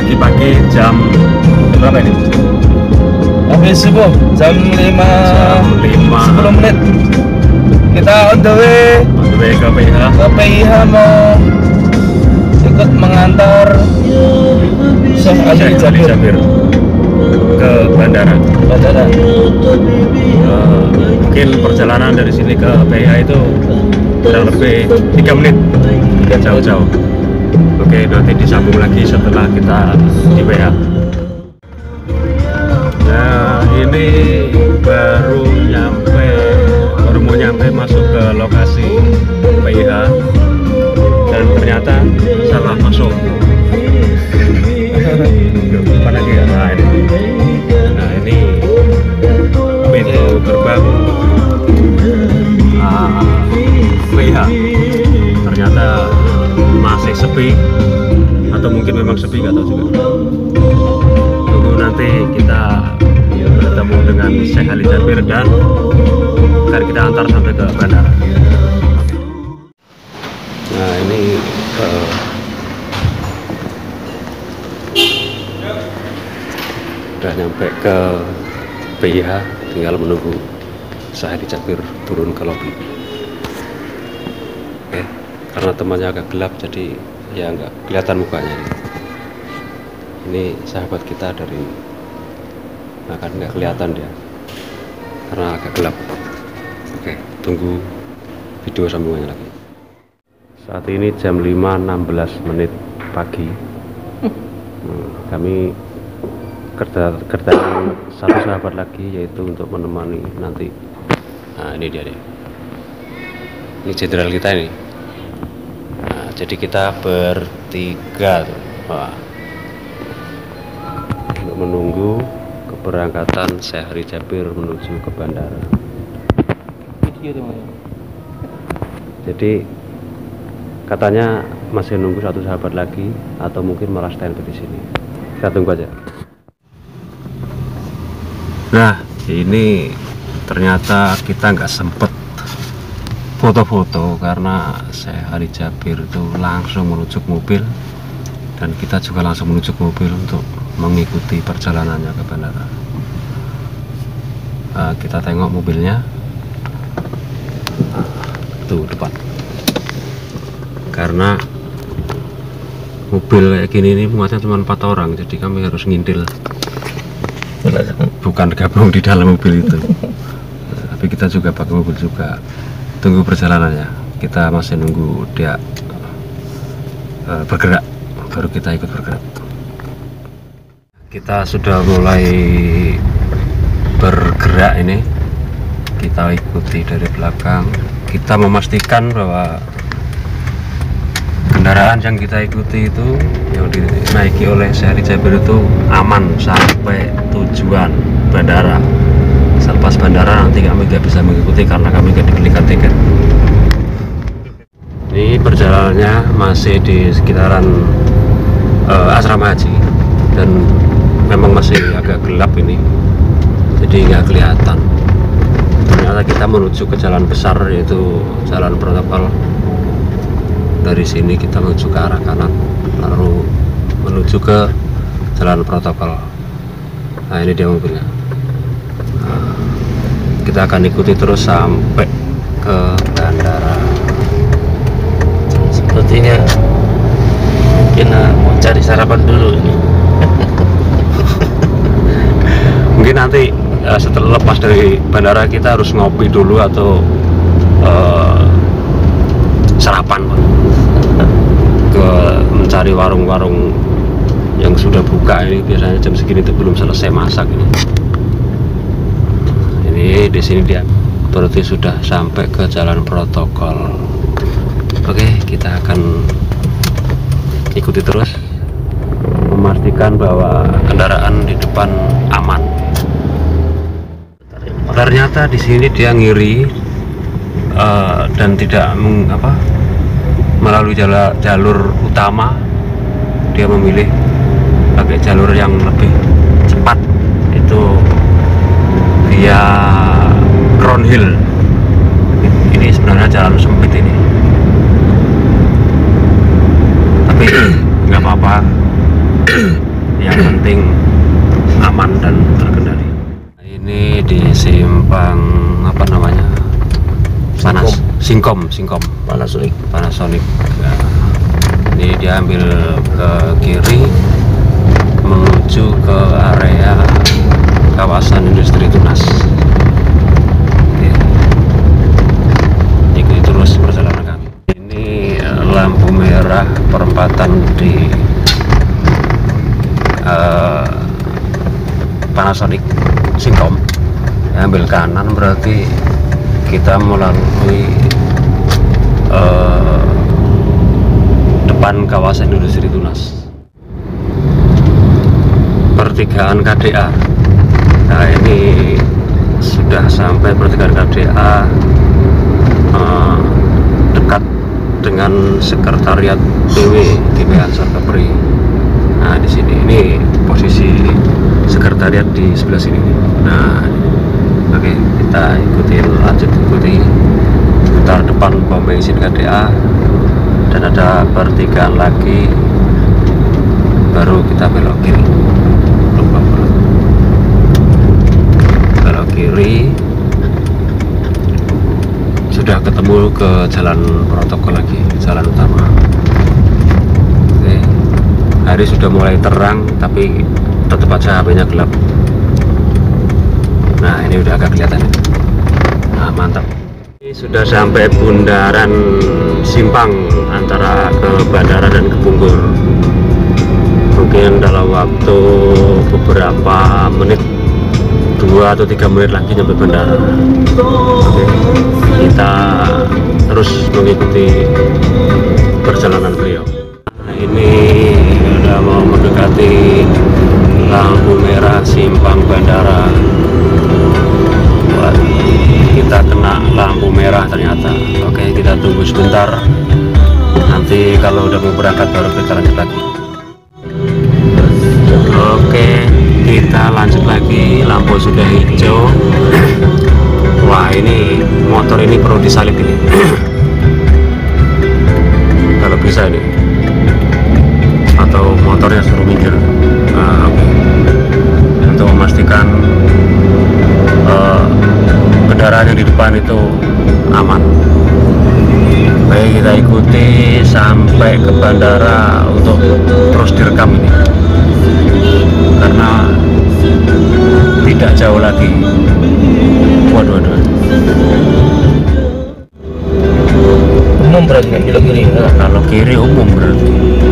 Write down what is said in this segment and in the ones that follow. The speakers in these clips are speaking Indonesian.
pagi-pagi jam berapa ini? Habis subuh jam 5 10 menit kita on the way ke PIH. ke PIH mau ikut mengantar Syekh Ali Jabir ke bandara. Mungkin perjalanan dari sini ke PIH itu kurang lebih 3 menit, tidak jauh-jauh. Oke, nanti disambung lagi setelah kita di PIH. Nah, ini baru mau nyampe masuk ke lokasi PIH dan ternyata salah masuk. Mana lagi? Nah ini pintu gerbang PIH ternyata masih sepi, atau mungkin memang sepi, nggak tahu juga. Tunggu nanti kita bertemu dengan Syekh Ali Jabir dan akan kita antar sampai ke bandara. Nah ini udah nyampe ke PIH, tinggal menunggu Syekh Ali Jabir turun ke lobi. Oke, karena temannya agak gelap jadi ya nggak kelihatan mukanya. Ini sahabat kita dari, akan nggak kelihatan dia karena agak gelap. Oke, tunggu video sambungannya lagi. Saat ini jam 5.16 pagi. Kami kerjaan satu sahabat lagi, yaitu untuk menemani nanti. Nah ini dia nih, ini jenderal kita ini. Nah, jadi kita bertiga tuh. Wah. Untuk menunggu keberangkatan Syekh Ali Jabir menuju ke bandara. Jadi katanya masih nunggu satu sahabat lagi, atau mungkin malah stand di sini. Kita tunggu aja. Nah ini ternyata kita nggak sempet foto-foto karena Syekh Ali Jabir itu langsung menuju mobil, dan kita juga langsung menuju mobil untuk mengikuti perjalanannya ke bandara. Kita tengok mobilnya, tuh depan. Karena mobil kayak gini ini muatnya cuma 4 orang, jadi kami harus ngintil, bukan gabung di dalam mobil itu. Tapi kita juga pakai mobil juga. Tunggu perjalanannya, kita masih nunggu dia bergerak, baru kita ikut bergerak. Kita sudah mulai bergerak ini, kita ikuti dari belakang. Kita memastikan bahwa kendaraan yang kita ikuti itu, yang dinaiki oleh Syekh Ali Jabir itu aman sampai tujuan bandara. Selepas bandara nanti kami nggak bisa mengikuti karena kami nggak dibelikan tiket. Ini perjalanannya masih di sekitaran asrama haji, dan memang masih agak gelap ini, jadi nggak kelihatan. Ternyata kita menuju ke jalan besar, yaitu jalan protokol. Dari sini kita menuju ke arah kanan, lalu menuju ke jalan protokol. Nah ini dia mobilnya. Kita akan ikuti terus sampai ke bandara. Sepertinya mungkin mau cari sarapan dulu ini. Mungkin nanti setelah lepas dari bandara kita harus ngopi dulu atau sarapan, ke mencari warung-warung yang sudah buka. Ini biasanya jam segini itu belum selesai masak ini. Ini di sini dia berarti sudah sampai ke jalan protokol. Oke, kita akan ikuti terus, memastikan bahwa kendaraan di depan aman. Ternyata di sini dia ngiri dan tidak melalui jalur utama. Dia memilih pakai jalur yang lebih cepat, itu via Crown Hill. Ini sebenarnya jalan sempit ini, tapi nggak apa-apa. yang penting aman dan terkendali. Ini di simpang apa namanya, Singkom Panasonic. Ya. Ini dia ambil ke kiri menuju ke area kawasan industri Tunas. Oke. Ikuti terus perjalanan kami. Ini lampu merah perempatan di Panasonic Singkom. Ambil kanan berarti kita melalui depan kawasan industri Tunas. Pertigaan KDA. Nah, ini sudah sampai pertigaan KDA, dekat dengan sekretariat PW Ansar Kepri. Nah, di sini ini posisi sekretariat di sebelah sini. Nah, oke, kita lanjut ikuti putar depan pom bensin KDA, dan ada pertigaan lagi baru kita belok kiri. Belok kiri sudah ketemu ke jalan protokol lagi, jalan utama. Oke, hari sudah mulai terang tapi tetap aja HP-nya gelap. Nah, ini udah agak kelihatan. Nah, mantap. Ini sudah sampai bundaran simpang antara ke bandara dan ke Bungkur. Mungkin dalam waktu beberapa menit, 2 atau 3 menit lagi nyampe bandara. Oke, kita terus mengikuti perjalanan beliau. Nah, ini udah mau mendekati lampu merah simpang bandara. Wah, kita kena lampu merah ternyata. Oke, kita tunggu sebentar, nanti kalau udah mau berangkat baru kita lanjut lagi. Oke, kita lanjut lagi, lampu sudah hijau. Wah, ini motor ini perlu disalip ini. Kalau bisa ini, atau motornya suruh minggir. Nah, oke. Untuk memastikan kendaraan yang di depan itu aman. Baik, kita ikuti sampai ke bandara untuk terus direkam ini, karena tidak jauh lagi. Waduh. Umum berarti kan belok kiri? Kalau kiri umum berarti.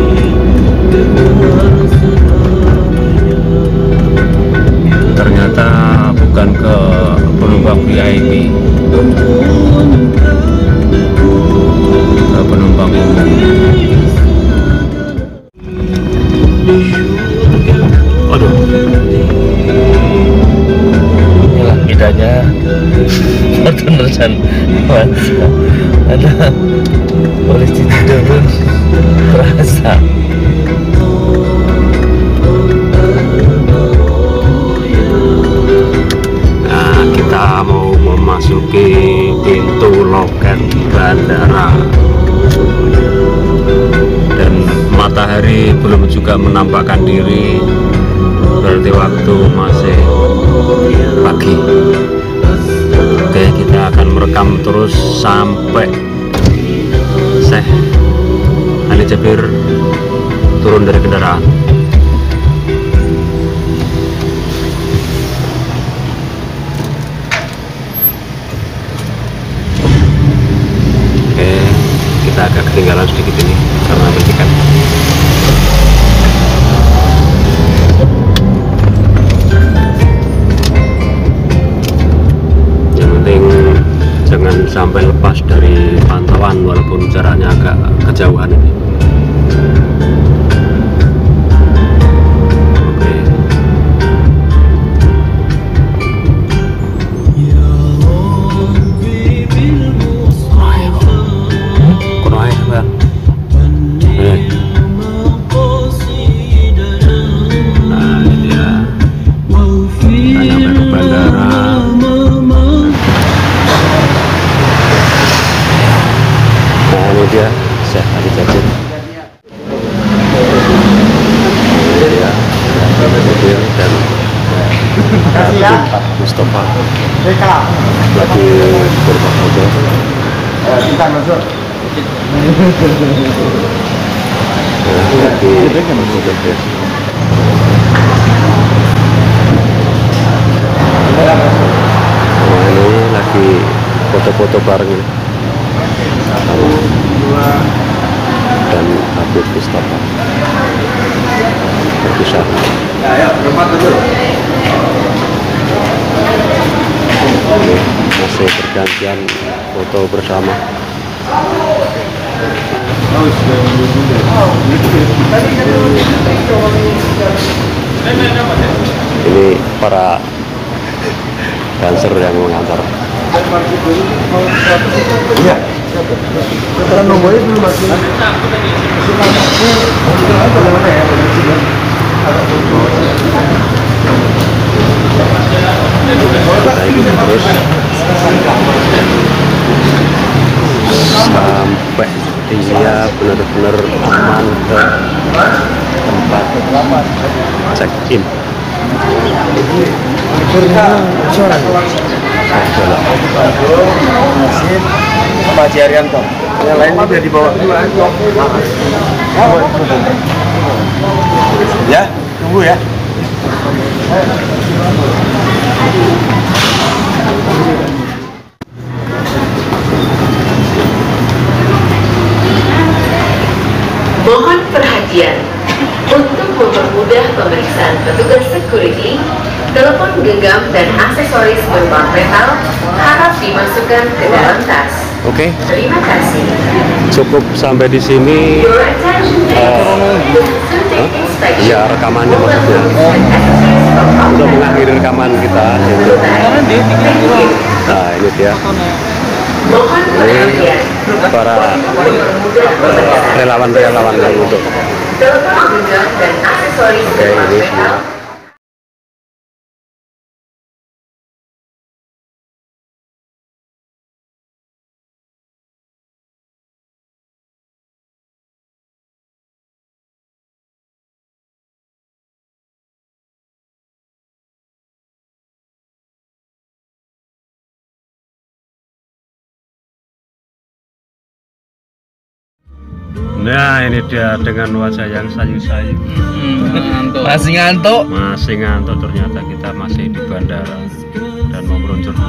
Ternyata bukan ke penumpang VIP, ke penumpang umum. Waduh, Inilah bedanya Fortuner dan Avanza. Ada polisi tidur pun terasa. nah kita mau memasuki pintu loket bandara, dan matahari belum juga menampakkan diri, berarti waktu masih pagi. Oke, kita akan merekam terus sampai Syekh Ali Jabir turun dari kendaraan. Oke, kita agak ketinggalan sedikit ini karena ada tiket. Jangan sampai lepas dari pantauan walaupun jaraknya agak kejauhan ini. Oke. Kurang air bang. Nah, ini dia. Kita nyampe ke bandara. Ini dia Syekh Ali Jabir. Ya, Mustafa lagi berfoto. Kita masuk. Ini lagi foto-foto bareng ini. Dan Habib Mustafa berpisah. Ayo, berempat dulu. Ini masih bergantian foto bersama. Ini para dancer yang mengantar. Iya. Setelah nomornya belum masih. Kita ikuti terus sampai dia benar-benar aman ke tempat check in. Pak Haji Arianto. Yang lain udah dibawa. Ya, tunggu ya. Mohon perhatian, untuk mempermudah pemeriksaan petugas security, telepon genggam dan aksesoris berupa metal harap dimasukkan ke dalam tas. Oke, Terima kasih. cukup sampai di sini. Your attention please. Ya, rekamannya maksudnya. Untuk mengakhiri rekaman kita. Gitu. Nah, ini dia. Mohon perhatian, Para relawan-relawan yang untuk telepon genggam dan aksesoris berupa ini metal semua. Nah, ini dia dengan wajah yang sayu-sayu. Masih ngantuk. Masih ngantuk, ternyata kita masih di bandara dan mau meluncur